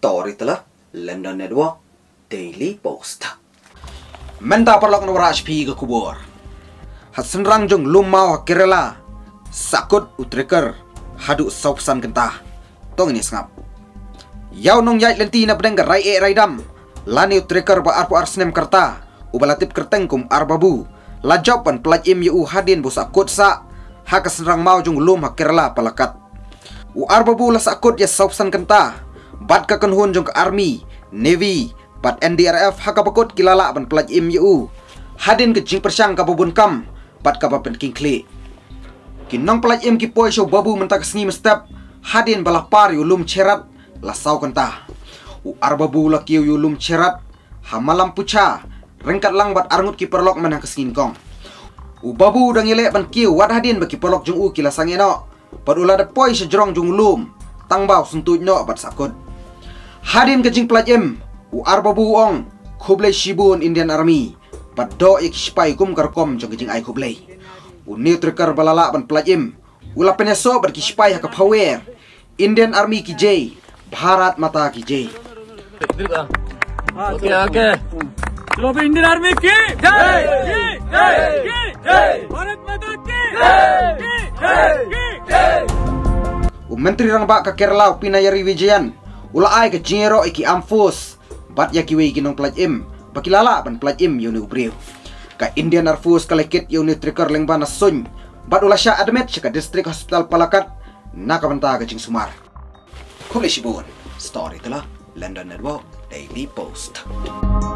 Story telah London Network Daily Post. Menta perlok no HP ke kubur. Hasan rangjung lumau Kerala. Sakut utreker hadu saupsan kentah. Tong ini sengap. Yau nong yait lenti na pedeng rai raidam. Lani utreker ba arpu arsnem kerta. Ubalatip kertengkum arbabu. Lajapan pelajim yu hadin bu sakut sa. Haka senrang mau jung lum Kerala palakat. U arbabu la sakut ya saupsan kentah. Bat ka kenhun jung ke army, navy, bat NDRF haka bakut kilala ban pelaj MU. Hadin ke jing persyang ka babun kam, bat ka bapen king kle. Kinong pelaj M ki poi show babu mentak sengi mestep, hadin balah par yulum cerat, la sau kentah. U arbabu la kiu yulum cerat, hamalam puca, rengkat lang bat arngut ki perlok menang kesengin kong. U babu dang yele ban kiu wat hadin baki perlok jung u kila sangeno, bat ula de poi sejrong jung lum, tangbau sentuj no bat sakut. Hadin kejing pelajem u arbabu ong Kublai Shibun Indian Army bat do ik spai kum karkom jong kejing ai Kublai u neutrekar balala ban pelajem ula peneso bat ki spai haka power Indian Army ki J Bharat Mata ki J. Okay चलो भी Indian army की जय भारत माता की जय Menteri Rangba ka Kerala Pinayari Wijayan ula ai ke jingero iki amfus bat yakiwi ginong pelajim bakilala ban pelajim yuni ubriu ka Indian Air Force kalekit yuni trigger lengbana sun bat ula sya admit ka district hospital Palakat nakabanta ka jing sumar. Kublai Shibun Story telah London Network Daily Post.